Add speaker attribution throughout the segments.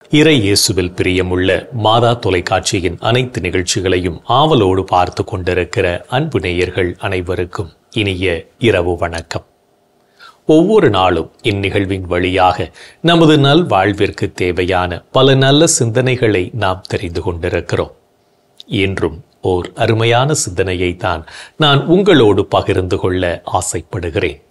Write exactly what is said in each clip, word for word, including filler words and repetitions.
Speaker 1: இறை இயேசுவில் பிரியமுள்ள மாதா தொலைக்காட்சியின் அனைத்து நிகழ்ச்சிகளையும் ஆவலோடு பார்த்து கொண்டிருக்கிற அன்பு நேயர்கள் அனைவருக்கும் இனிய இரவு வணக்கம். ஒவ்வொரு நாளும் இந்நிகழ்வின் வழியாக நமது நல் வாழ்விற்கு தேவையான பல நல்ல சிந்தனைகளை நாம் தெரிந்து கொண்டிருக்கிறோம். இன்றும் ஓர் அருமையான சிந்தனையை தான் நான் உங்களோடு பகிர்ந்து கொள்ள ஆசைப்படுகிறேன்.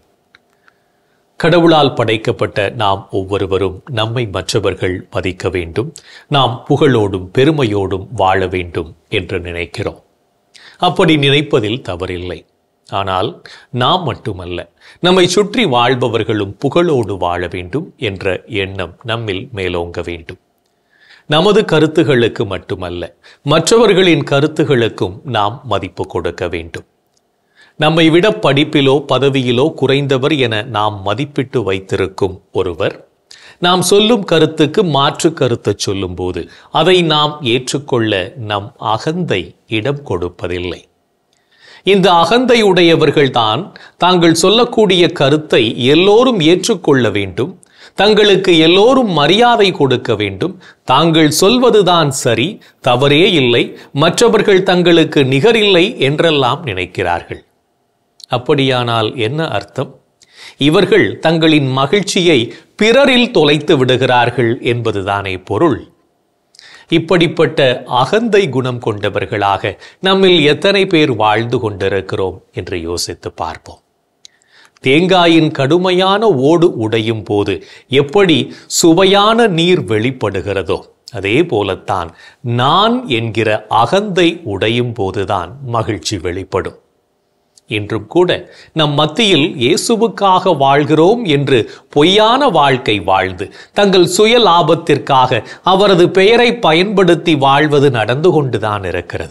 Speaker 1: கடவுளால் படைக்கப்பட்ட நாம் ஒவ்வொருவரும் நம்மை மற்றவர்கள் மதிக்க வேண்டும், நாம் புகழோடும் பெருமையோடும் வாழ வேண்டும் என்று நினைக்கிறோம். அப்படி நினைப்பதில் தவறில்லை. ஆனால் நாம் மட்டுமல்ல, நம்மை சுற்றி வாழ்பவர்களும் புகழோடு வாழ வேண்டும் என்ற எண்ணம் நம்மில் மேலோங்க வேண்டும். நமது கருத்துகளுக்கு மட்டுமல்ல, மற்றவர்களின் கருத்துகளுக்கும் நாம் மதிப்பு கொடுக்க வேண்டும். நம்மை விட படிப்பிலோ பதவியிலோ குறைந்தவர் என நாம் மதிப்பிட்டு வைத்திருக்கும் ஒருவர் நாம் சொல்லும் கருத்துக்கு மாற்று கருத்தை சொல்லும் போது அதை நாம் ஏற்றுக்கொள்ள நம் அகந்தை இடம் கொடுப்பதில்லை. இந்த அகந்தை உடையவர்கள்தான் தாங்கள் சொல்லக்கூடிய கருத்தை எல்லோரும் ஏற்றுக்கொள்ள வேண்டும், தங்களுக்கு எல்லோரும் மரியாதை கொடுக்க வேண்டும், தாங்கள் சொல்வதுதான் சரி, தவறே இல்லை, மற்றவர்கள் தங்களுக்கு நிகரில்லை என்றெல்லாம் நினைக்கிறார்கள். அப்படியானால் என்ன அர்த்தம்? இவர்கள் தங்களின் மகிழ்ச்சியை பிறரில் தொலைத்து விடுகிறார்கள் என்பதுதானே பொருள். இப்படிப்பட்ட அகந்தை குணம் கொண்டவர்களாக நம்மில் எத்தனை பேர் வாழ்ந்து கொண்டிருக்கிறோம் என்று யோசித்து பார்ப்போம். தேங்காயின் கடுமையான ஓடு உடையும் போது எப்படி சுவையான நீர் வெளிப்படுகிறதோ அதே போலத்தான் நான் என்கிற அகந்தை உடையும் போதுதான் மகிழ்ச்சி வெளிப்படும். இன்றும் கூட நம் மத்தியில் இயேசுவுக்காக வாழ்கிறோம் என்று பொய்யான வாழ்க்கை வாழ்ந்து தங்கள் சுய லாபத்திற்காக அவரது பெயரை பயன்படுத்தி வாழ்வது நடந்து கொண்டுதான் இருக்கிறது.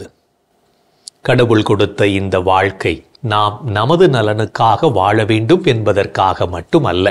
Speaker 1: கடவுள் கொடுத்த இந்த வாழ்க்கை நாம் நமது நலனுக்காக வாழ வேண்டும் என்பதற்காக மட்டுமல்ல,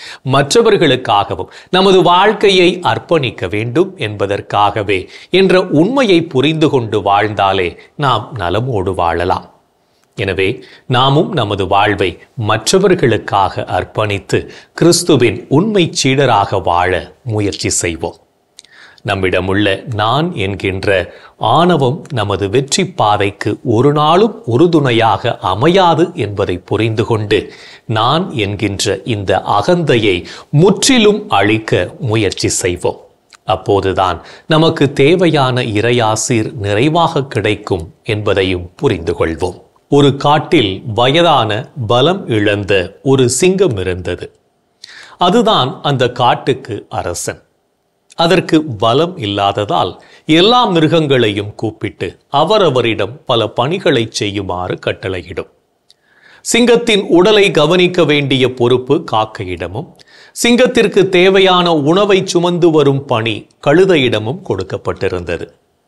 Speaker 1: மற்றவர்களுக்காகவும் நமது வாழ்க்கையை அர்ப்பணிக்க வேண்டும் என்பதற்காகவே என்ற உண்மையை புரிந்து கொண்டு வாழ்ந்தாலே நாம் நலமோடு வாழலாம். எனவே நாமும் நமது வாழ்வை மற்றவர்களுக்காக அர்ப்பணித்து கிறிஸ்துவின் உண்மை சீடராக வாழ முயற்சி செய்வோம். நம்மிடமுள்ள நான் என்கின்ற ஆணவம் நமது வெற்றி பாதைக்கு ஒரு நாளும் உறுதுணையாக அமையாது என்பதை புரிந்து கொண்டு நான் என்கின்ற இந்த அகந்தையை முற்றிலும் அழிக்க முயற்சி செய்வோம். அப்போதுதான் நமக்கு தேவையான இறையாசீர் நிறைவாக கிடைக்கும் என்பதையும் புரிந்து கொள்வோம். ஒரு காட்டில் வயதான பலம் இழந்த ஒரு சிங்கம் இருந்தது. அதுதான் அந்த காட்டுக்கு அரசன். அதற்கு பலம் இல்லாததால் எல்லா மிருகங்களையும் கூப்பிட்டு அவரவரிடம் பல பணிகளை செய்யுமாறு கட்டளையிடும். சிங்கத்தின் உடலை கவனிக்க வேண்டிய பொறுப்பு காக்கையிடமும், சிங்கத்திற்கு தேவையான உணவை சுமந்து வரும் பணி கழுதையிடமும் கொடுக்கப்பட்டிருந்தது.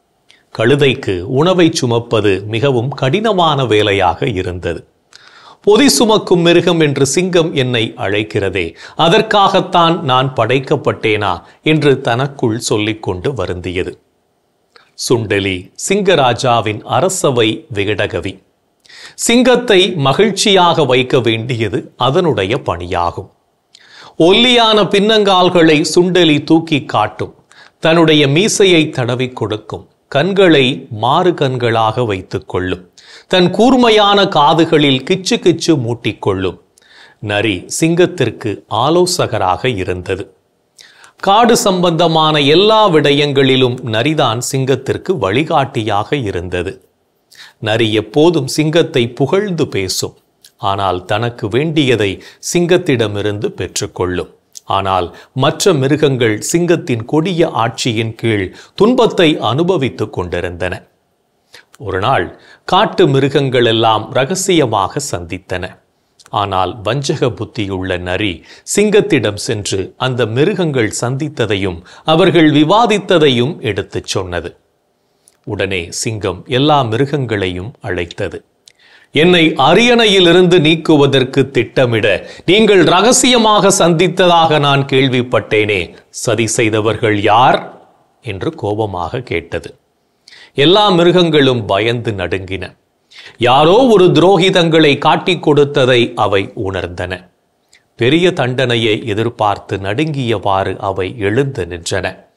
Speaker 1: கழுதைக்கு உணவை சுமப்பது மிகவும் கடினமான வேலையாக இருந்தது. பொதி சுமக்கும் மிருகம் என்று சிங்கம் என்னை அழைக்கிறதே, அதற்காகத்தான் நான் படைக்கப்பட்டேனா என்று தனக்குள் சொல்லிக்கொண்டு வருந்தியது. சுண்டெலி சிங்கராஜாவின் அரசவை விகடகவி. சிங்கத்தை மகிழ்ச்சியாக வைக்க வேண்டியது அதனுடைய பணியாகும். ஒல்லியான பின்னங்கால்களை சுண்டெலி தூக்கி காட்டும், தன்னுடைய மீசையை தடவி கொடுக்கும், கண்களை மாறு கண்களாக வைத்துக் கொள்ளும், தன் கூர்மையான காதுகளில் கிச்சு கிச்சு மூட்டிக்கொள்ளும். நரி சிங்கத்திற்கு ஆலோசகராக இருந்தது. காடு சம்பந்தமான எல்லா விடயங்களிலும் நரிதான் சிங்கத்திற்கு வழிகாட்டியாக இருந்தது. நரி எப்போதும் சிங்கத்தை புகழ்ந்து பேசும், ஆனால் தனக்கு வேண்டியதை சிங்கத்திடமிருந்து பெற்றுக்கொள்ளும். ஆனால் மற்ற மிருகங்கள் சிங்கத்தின் கொடிய ஆட்சியின் கீழ் துன்பத்தை அனுபவித்துக் கொண்டிருந்தன. ஒரு நாள் காட்டு மிருகங்கள் எல்லாம் ரகசியமாக சந்தித்தன. ஆனால் வஞ்சக புத்தியுள்ள நரி சிங்கத்திடம் சென்று அந்த மிருகங்கள் சந்தித்ததையும் அவர்கள் விவாதித்ததையும் எடுத்துச் சொன்னது. உடனே சிங்கம் எல்லா மிருகங்களையும் அழைத்தது. என்னை அரியணையிலிருந்து நீக்குவதற்கு திட்டமிட நீங்கள் ரகசியமாக சந்தித்ததாக நான் கேள்விப்பட்டேனே, சதி செய்தவர்கள் யார் என்று கோபமாக கேட்டது. எல்லா மிருகங்களும் பயந்து நடுங்கின. யாரோ ஒரு துரோகி தங்களை காட்டிக் கொடுத்ததை அவை உணர்ந்தன. பெரிய தண்டனையை எதிர்பார்த்து நடுங்கியவாறு அவை எழுந்து நின்றன.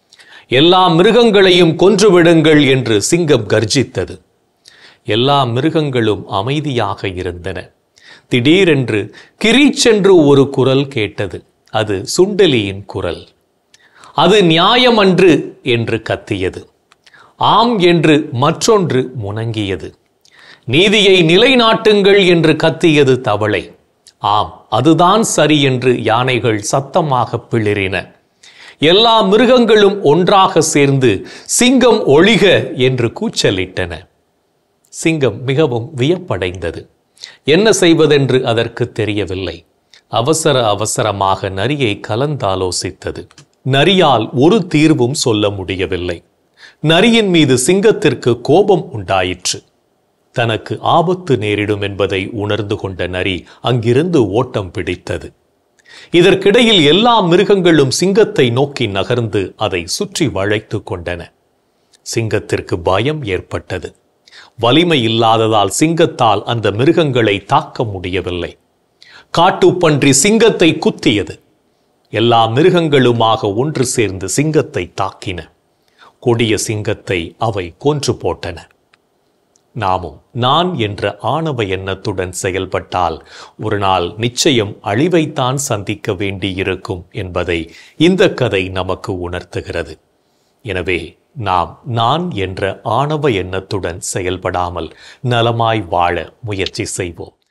Speaker 1: எல்லா மிருகங்களையும் கொன்றுவிடுங்கள் என்று சிங்கம் கர்ஜித்தது. எல்லா மிருகங்களும் அமைதியாக இருந்தன. திடீரென்று கிரீச்சென்று ஒரு குரல் கேட்டது. அது சுண்டெலியின் குரல். அது நியாயமன்று என்று கத்தியது. ஆம் என்று மற்றொன்று முனங்கியது. நீதியை நிலைநாட்டுங்கள் என்று கத்தியது தவளை. ஆம், அதுதான் சரி என்று யானைகள் சத்தமாக பிளிரின. எல்லா மிருகங்களும் ஒன்றாக சேர்ந்து சிங்கம் ஒழிக என்று கூச்சலிட்டன. சிங்கம் மிகவும் வியப்படைந்தது. என்ன செய்வதென்று அதற்கு தெரியவில்லை. அவசர அவசரமாக நரியை கலந்தாலோசித்தது. நரியால் ஒரு தீர்வும் சொல்ல முடியவில்லை. நரியின் மீது சிங்கத்திற்கு கோபம் உண்டாயிற்று. தனக்கு ஆபத்து நேரிடும் என்பதை உணர்ந்து கொண்ட நரி அங்கிருந்து ஓட்டம் பிடித்தது. இதற்கிடையில் எல்லா மிருகங்களும் சிங்கத்தை நோக்கி நகர்ந்து அதை சுற்றி வளைத்து கொண்டன. சிங்கத்திற்கு பயம் ஏற்பட்டது. வலிமை இல்லாததால் சிங்கத்தால் அந்த மிருகங்களை தாக்க முடியவில்லை. காட்டுப்பன்றி சிங்கத்தை குத்தியது. எல்லா மிருகங்களுமாக ஒன்று சேர்ந்து சிங்கத்தை தாக்கின. கொடிய சிங்கத்தை அவை கொன்று போட்டன. நாமும் நான் என்ற ஆணவ எண்ணத்துடன் செயல்பட்டால் ஒரு நாள் நிச்சயம் அழிவைத்தான் சந்திக்க வேண்டியிருக்கும் என்பதை இந்த கதை நமக்கு உணர்த்துகிறது. எனவே நாம் நான் என்ற ஆணவ எண்ணத்துடன் செயல்படாமல் நலமாய் வாழ முயற்சி செய்வோம்.